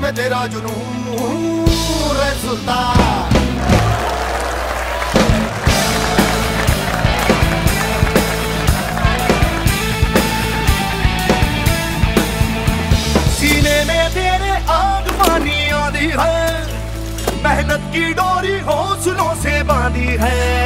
में तेरा जुनून रे सुल्तान। सीने में तेरे आग पानी आंधी है, मेहनत की डोरी हौसलों से बांधी है।